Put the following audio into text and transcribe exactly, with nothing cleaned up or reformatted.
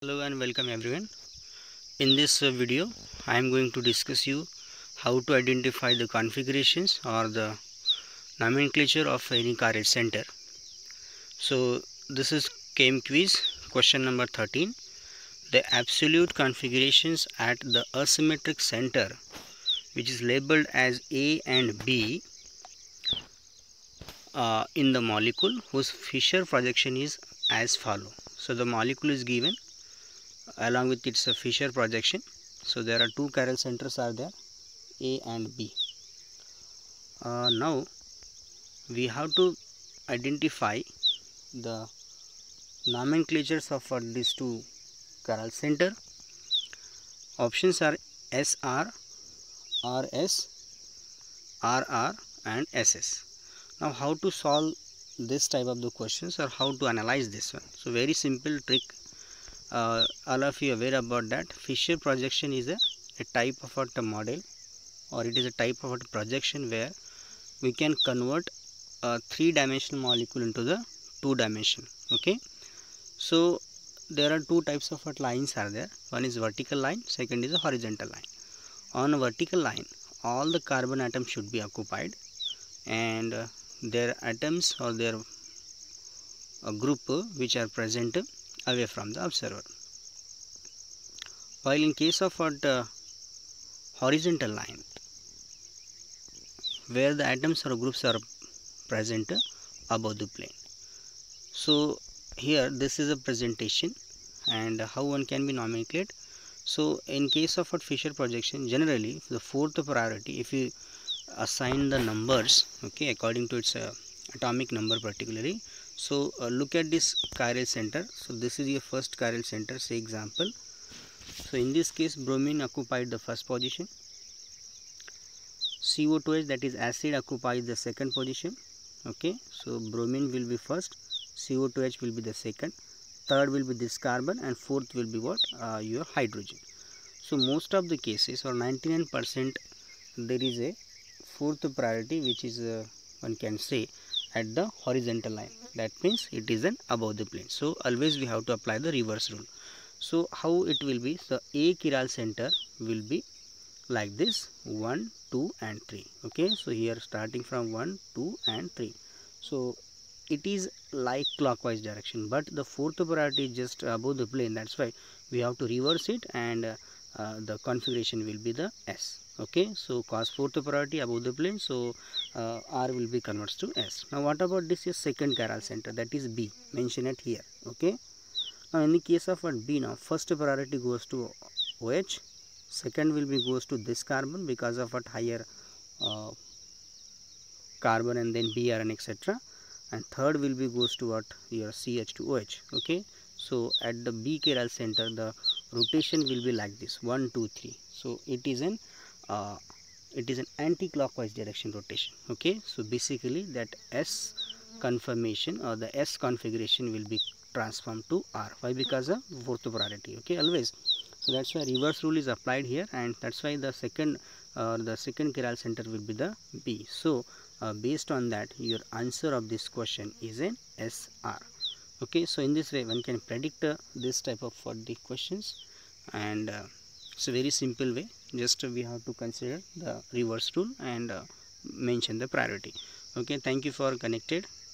Hello and welcome everyone. In this uh, video I am going to discuss you how to identify the configurations or the nomenclature of any carriage center. So this is came quiz question number thirteen. The absolute configurations at the asymmetric center, which is labeled as A and B uh, in the molecule whose Fisher projection is as follow. So the molecule is given along with its Fisher projection. So there are two chiral centers are there, A and B. Uh, now we have to identify the nomenclatures of uh, these two chiral center. Options are S R, R S, R R and S S. Now how to solve this type of the questions or how to analyze this one? So very simple trick. Uh, all of you aware about that Fisher projection is a, a type of a model, or it is a type of a projection where we can convert a three dimensional molecule into the two dimension. Okay, so there are two types of lines are there. One is vertical line, second is a horizontal line. On a vertical line all the carbon atoms should be occupied and uh, their atoms or their uh, group uh, which are present away from the observer. While in case of a uh, horizontal line, where the atoms or groups are present above the plane. So here this is a presentation and how one can be nomenclate. So in case of a Fisher projection, generally the fourth priority, if you assign the numbers, okay, according to its uh, atomic number particularly. So uh, look at this chiral center. So this is your first chiral center, say example. So in this case bromine occupied the first position, C O two H, that is acid, occupies the second position. Okay, so bromine will be first, C O two H will be the second, third will be this carbon, and fourth will be what? Uh, your hydrogen. So most of the cases, or ninety-nine percent, there is a fourth priority which is uh, one can say at the horizontal line. That means it is an above the plane. So always we have to apply the reverse rule. So how it will be? So A chiral center will be like this, one, two and three. Okay, so here starting from one, two and three. So it is like clockwise direction, but the fourth priority is just above the plane. That's why we have to reverse it, and uh, uh, the configuration will be the S. Okay, so cos fourth priority above the plane, so uh, R will be converts to S. Now what about this is second chiral center, that is B, mention it here. Okay, now in the case of what B, now first priority goes to OH, second will be goes to this carbon because of what higher uh, carbon, and then B R N, etc. And third will be goes to what? Your C H two O H. Okay, so at the B chiral center the rotation will be like this, one, two, three. So it is an uh, it is an anti-clockwise direction rotation. Okay, so basically that S conformation or the S configuration will be transformed to R. Why? Because of fourth priority. Okay, always. So that's why reverse rule is applied here, and that's why the second uh, the second chiral center will be the B. So uh, based on that, your answer of this question is an S R. Okay, so in this way one can predict uh, this type of for the questions, and uh, it's a very simple way. Just uh, we have to consider the reverse rule and uh, mention the priority. Okay, thank you for connected.